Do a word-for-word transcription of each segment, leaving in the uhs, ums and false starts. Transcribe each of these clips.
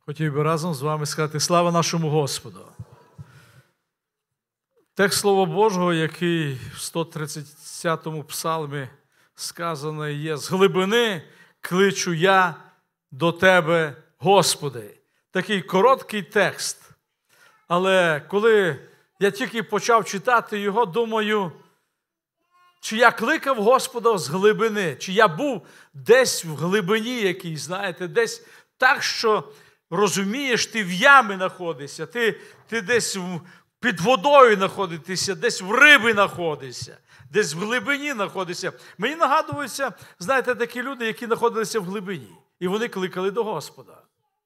Хотів би разом з вами сказати слава нашому Господу. Текст Слова Божого, який в сто тридцятому псалмі сказано є: «З глибини кличу я до Тебе, Господи». Такий короткий текст. Але коли я тільки почав читати його, думаю, чи я кликав Господа з глибини, чи я був десь в глибині якійсь, знаєте, десь так, що розумієш, ти в ямі знаходишся, ти, ти десь під водою знаходишся, десь в риби знаходишся, десь в глибині знаходишся. Мені нагадуються, знаєте, такі люди, які знаходилися в глибині, і вони кликали до Господа.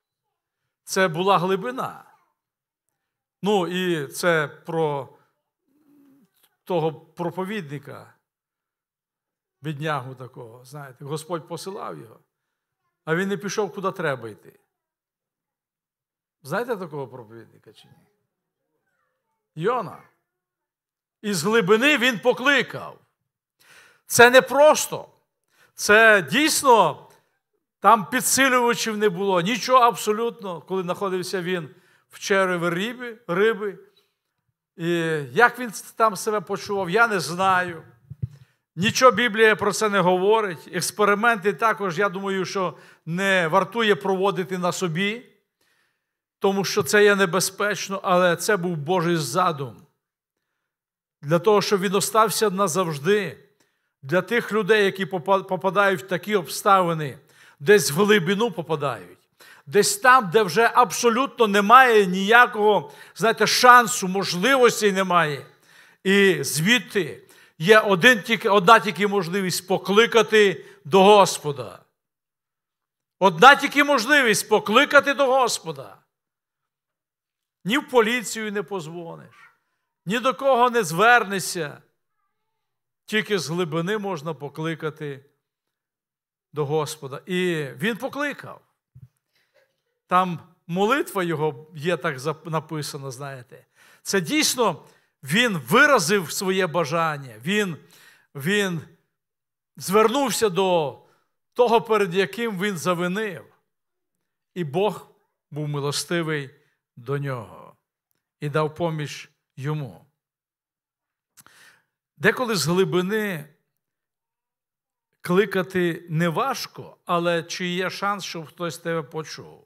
Це була глибина. Ну, і це про того проповідника, біднягу такого, знаєте, Господь посилав його, а він не пішов, куди треба йти. Знаєте такого проповідника чи ні? Йона. Із глибини він покликав. Це не просто. Це дійсно, там підсилювачів не було, нічого абсолютно, коли знаходився він в череві риби, риби. І як він там себе почував, я не знаю. Нічого Біблія про це не говорить. Експерименти також, я думаю, що не вартує проводити на собі, тому що це є небезпечно, але це був Божий задум. Для того, щоб він остався назавжди. Для тих людей, які попадають в такі обставини, десь в глибину попадають. Десь там, де вже абсолютно немає ніякого, знаєте, шансу, можливості немає. І звідти є один тільки, одна тільки можливість покликати до Господа. Одна тільки можливість покликати до Господа. Ні в поліцію не позвониш, ні до кого не звернешся. Тільки з глибини можна покликати до Господа. І він покликав. Там молитва його є так написано, знаєте. Це дійсно він виразив своє бажання. Він, він звернувся до того, перед яким він завинив. І Бог був милостивий до нього і дав поміч йому. Деколи з глибини кликати не важко, але чи є шанс, щоб хтось тебе почув?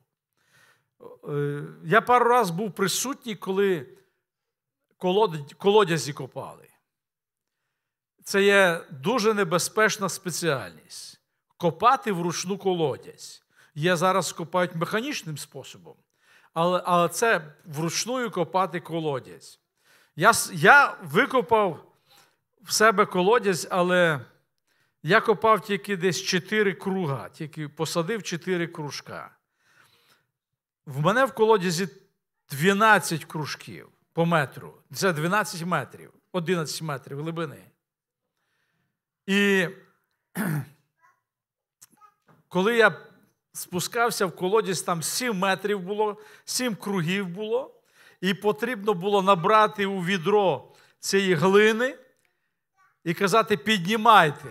Я пару раз був присутній, коли колодязі копали. Це є дуже небезпечна спеціальність. Копати вручну колодязь. Є зараз копають механічним способом, але, але це вручну копати колодязь. Я, я викопав в себе колодязь, але я копав тільки десь чотири круга, тільки посадив чотири кружка. В мене в колодязі дванадцять кружків по метру. Це дванадцять метрів, одинадцять метрів глибини. І коли я спускався в колодязь, там сім метрів було, сім кругів було, і потрібно було набрати у відро цієї глини і казати: піднімайте.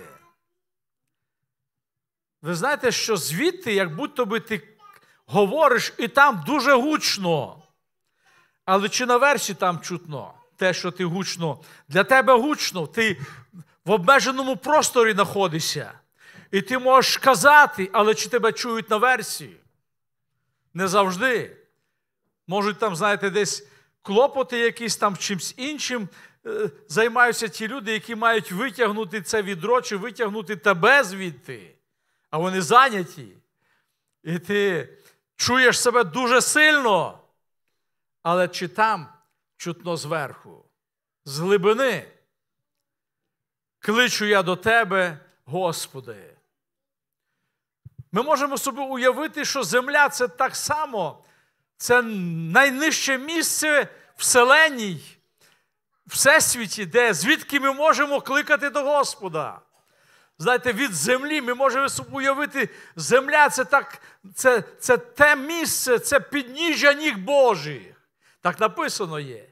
Ви знаєте, що звідти, як будто би ти говориш, і там дуже гучно. Але чи наверсі там чутно те, що ти гучно? Для тебе гучно, ти в обмеженому просторі знаходишся. І ти можеш казати, але чи тебе чують наверсі? Не завжди. Можуть там, знаєте, десь клопоти якісь там чимось іншим е, займаються ті люди, які мають витягнути це відро, чи витягнути тебе звідти. А вони зайняті. І ти чуєш себе дуже сильно. Але чи там чутно зверху? З глибини. Кличу я до Тебе, Господи. Ми можемо собі уявити, що земля – це так само, це найнижче місце вселенній, всесвіті, де, звідки ми можемо кликати до Господа. Знаєте, від землі ми можемо собі уявити, земля – це, так, це, це те місце, це підніжжя ніг Божих. Так написано є.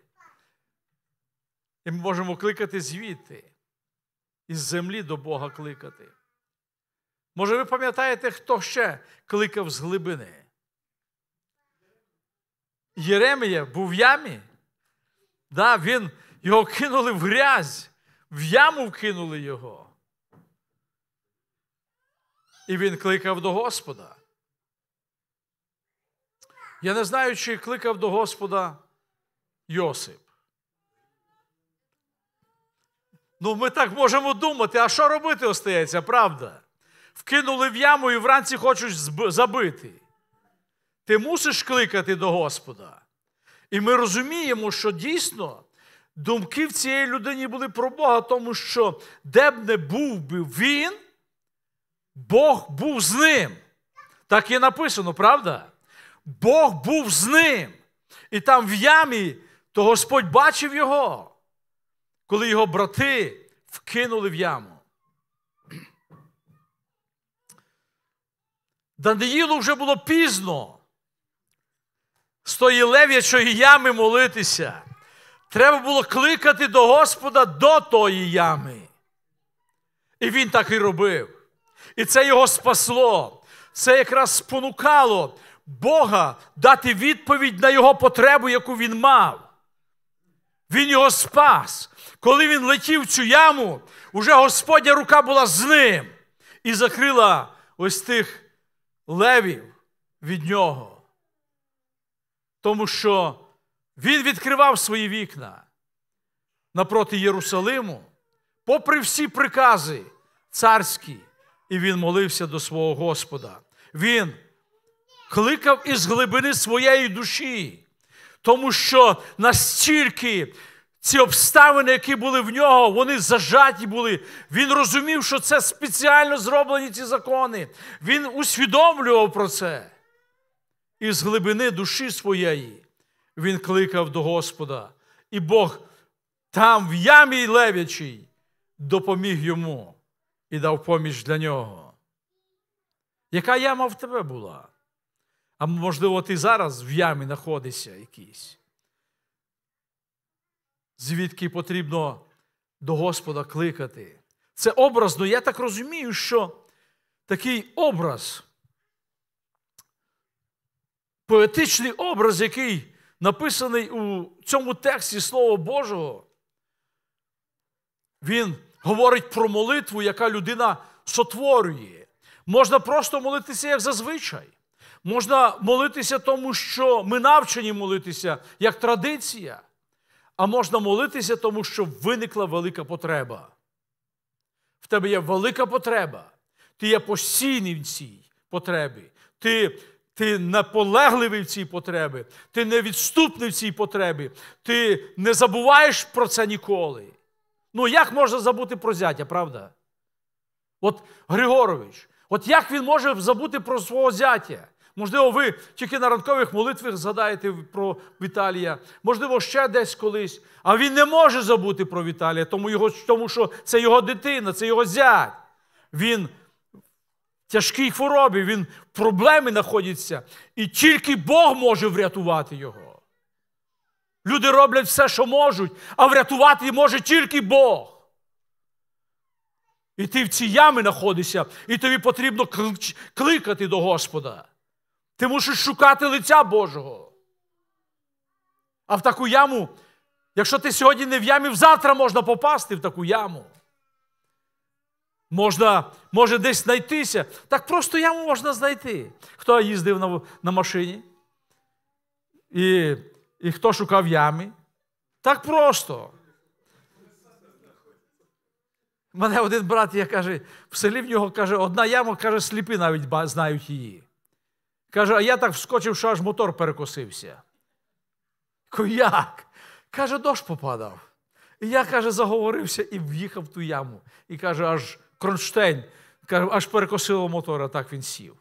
І ми можемо кликати звідти. Із землі до Бога кликати. Може, ви пам'ятаєте, хто ще кликав з глибини? Єремія був в ямі. Да, він, його кинули в грязь, в яму вкинули його. І він кликав до Господа. Я не знаю, чи кликав до Господа Йосип. Ну, ми так можемо думати, а що робити остається, правда? Вкинули в яму і вранці хочуть забити. Ти мусиш кликати до Господа. І ми розуміємо, що дійсно думки в цієї людині були про Бога, тому що де б не був би він, Бог був з ним. Так і написано, правда? Бог був з ним. І там в ямі, то Господь бачив його, коли його брати вкинули в яму. Даниїлу вже було пізно з тої лев'ячої ями молитися. Треба було кликати до Господа до тої ями. І він так і робив. І це його спасло. Це якраз спонукало Бога дати відповідь на його потребу, яку він мав. Він його спас. Коли він летів в цю яму, уже Господня рука була з ним і закрила ось тих левів від нього. Тому що він відкривав свої вікна напроти Єрусалиму, попри всі прикази царські, і він молився до свого Господа. Він кликав із глибини своєї душі, тому що настільки ці обставини, які були в нього, вони зажаті були. Він розумів, що це спеціально зроблені ці закони. Він усвідомлював про це. І з глибини душі своєї він кликав до Господа. І Бог там, в ямі лев'ячій, допоміг йому і дав поміч для нього. Яка яма в тебе була? А можливо, ти зараз в ямі знаходишся якийсь. Звідки потрібно до Господа кликати. Це образно. Я так розумію, що такий образ, поетичний образ, який написаний у цьому тексті Слова Божого, він говорить про молитву, яка людина сотворює. Можна просто молитися, як зазвичай. Можна молитися тому, що ми навчені молитися, як традиція. А можна молитися тому, що виникла велика потреба. В тебе є велика потреба. Ти є постійний в цій потребі. Ти, ти наполегливий в цій потребі. Ти невідступний в цій потребі. Ти не забуваєш про це ніколи. Ну, як можна забути про зятя, правда? От Григорович, от як він може забути про свого зятя? Можливо, ви тільки на ранкових молитвах згадаєте про Віталія, можливо, ще десь колись. А він не може забути про Віталія, тому, його, тому що це його дитина, це його зять. Він в тяжкій хворобі, він в проблемі знаходиться. І тільки Бог може врятувати його. Люди роблять все, що можуть, а врятувати може тільки Бог. І ти в цій ямі знаходишся, і тобі потрібно кликати до Господа. Ти мусиш шукати лиця Божого. А в таку яму, якщо ти сьогодні не в ямі, завтра можна попасти в таку яму. Можна, може десь знайтися. Так просто яму можна знайти. Хто їздив на, на машині? І, і хто шукав ями? Так просто. У мене один брат, я каже, в селі в нього, каже, одна яма, каже, сліпі навіть знають її. Каже, а я так вскочив, що аж мотор перекосився. Кажу, як? Каже, дощ попадав. І я, каже, заговорився і в'їхав в ту яму. І, каже, аж кронштейн, каже, аж перекосило мотор, а так він сів.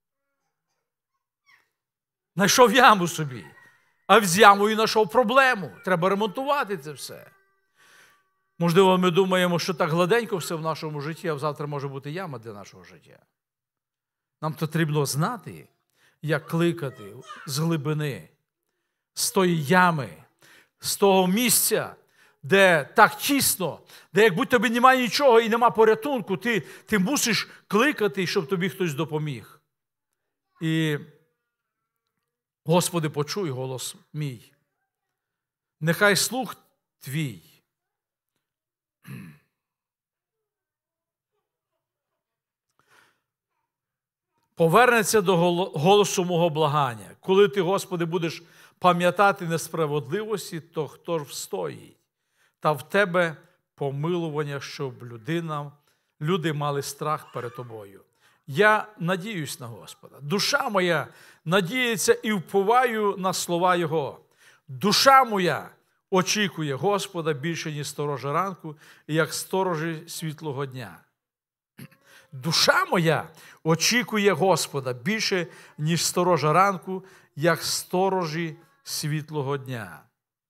Знайшов яму собі. А з ямою знайшов проблему. Треба ремонтувати це все. Можливо, ми думаємо, що так гладенько все в нашому житті, а завтра може бути яма для нашого життя. Нам потрібно знати, як кликати з глибини, з тої ями, з того місця, де так тісно, де як будь тобі немає нічого і нема порятунку, ти, ти мусиш кликати, щоб тобі хтось допоміг. І Господи, почуй голос мій. Нехай слух твій повернеться до голосу мого благання. Коли ти, Господи, будеш пам'ятати несправедливості, то хто ж встоїть? Та в тебе помилування, щоб людина, люди мали страх перед тобою. Я надіюсь на Господа. Душа моя надіється і вповаю на слова Його. Душа моя очікує Господа більше, ніж сторожа ранку, і як сторожі світлого дня. Душа моя очікує Господа більше, ніж сторожа ранку, як сторожі світлого дня.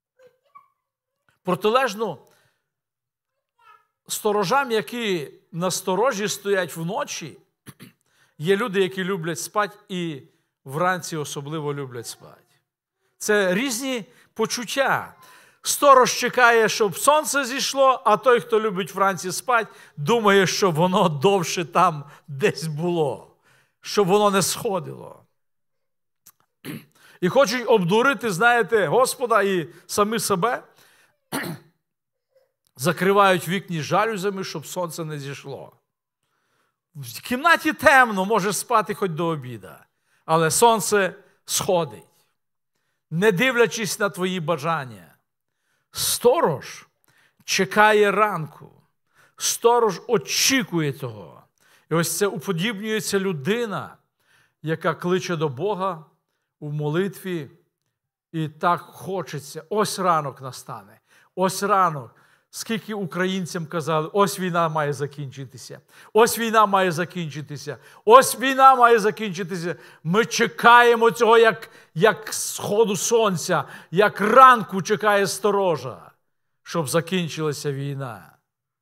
Протилежно сторожам, які на сторожі стоять вночі, є люди, які люблять спати і вранці особливо люблять спати. Це різні почуття. Сторож чекає, щоб сонце зійшло, а той, хто любить вранці спати, думає, що воно довше там десь було, щоб воно не сходило. І хочуть обдурити, знаєте, Господа і самі себе, закривають вікні жалюзями, щоб сонце не зійшло. В кімнаті темно, можеш спати хоч до обіда, але сонце сходить, не дивлячись на твої бажання. Сторож чекає ранку, сторож очікує того. І ось це уподібнюється людина, яка кличе до Бога у молитві, і так хочеться. Ось ранок настане, ось ранок. Скільки українцям казали, ось війна має закінчитися, ось війна має закінчитися, ось війна має закінчитися. Ми чекаємо цього, як, як сходу сонця, як ранку чекає сторожа, щоб закінчилася війна.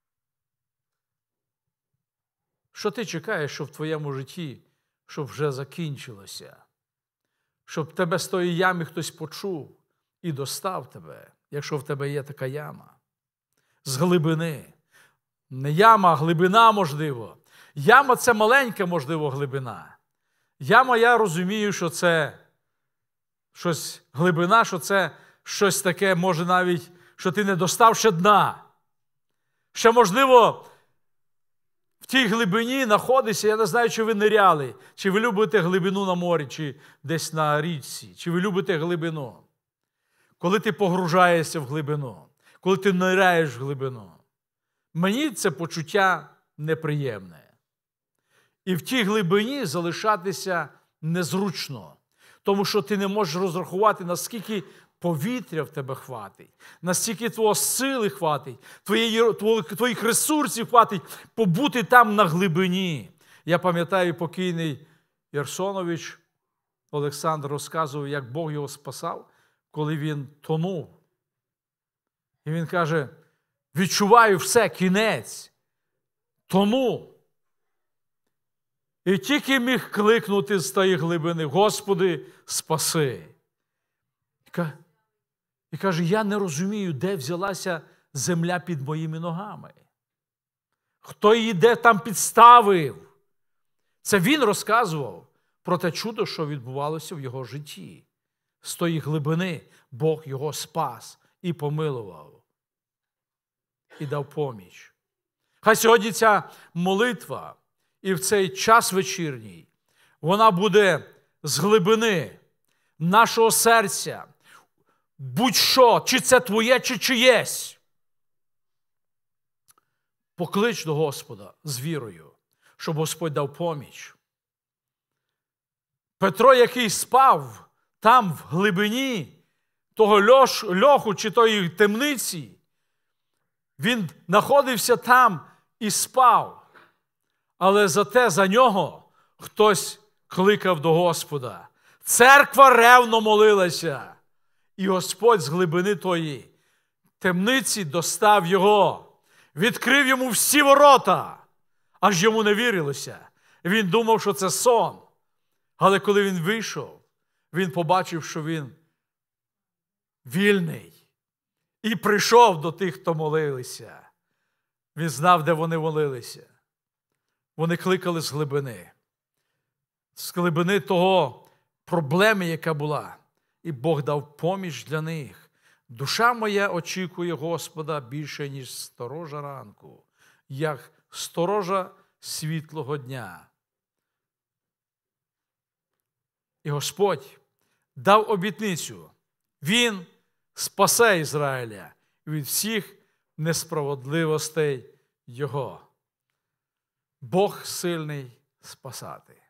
Що ти чекаєш, щоб в твоєму житті, щоб вже закінчилося? Щоб тебе з тої ями хтось почув і достав тебе, якщо в тебе є така яма. З глибини. Не яма, а глибина, можливо. Яма – це маленька, можливо, глибина. Яма, я розумію, що це щось глибина, що це щось таке, може навіть, що ти не достав ще дна. Ще, можливо, в тій глибині знаходишся, я не знаю, чи ви ниряли, чи ви любите глибину на морі, чи десь на річці, чи ви любите глибину. Коли ти погружаєшся в глибину. Коли ти ниряєш в глибину. Мені це почуття неприємне. І в тій глибині залишатися незручно. Тому що ти не можеш розрахувати, наскільки повітря в тебе хватить, наскільки твого сили хватить, твоєї, твоїх ресурсів хватить побути там на глибині. Я пам'ятаю, покійний Єрсонович Олександр розказував, як Бог його спасав, коли він тонув. І він каже, відчуваю все, кінець, тону. І тільки міг кликнути з тієї глибини, Господи, спаси. І каже, я не розумію, де взялася земля під моїми ногами. Хто її де там підставив. Це він розказував про те чудо, що відбувалося в його житті. З тої глибини Бог його спас і помилував. І дав поміч. Хай сьогодні ця молитва і в цей час вечірній, вона буде з глибини нашого серця. Будь-що, чи це твоє, чи чиєсь. Поклич до Господа з вірою, щоб Господь дав поміч. Петро, який спав там в глибині того льох, льоху чи тої темниці, він знаходився там і спав. Але зате за нього хтось кликав до Господа. Церква ревно молилася. І Господь з глибини тої темниці достав його. Відкрив йому всі ворота. Аж йому не вірилося. Він думав, що це сон. Але коли він вийшов, він побачив, що він вільний. І прийшов до тих, хто молилися. Він знав, де вони молилися. Вони кликали з глибини. З глибини того проблеми, яка була. і Бог дав поміч для них. Душа моя очікує Господа більше, ніж сторожа ранку, як сторожа світлого дня. І Господь дав обітницю. Він спасе Ізраїля від всіх несправедливостей його. Бог сильний спасати.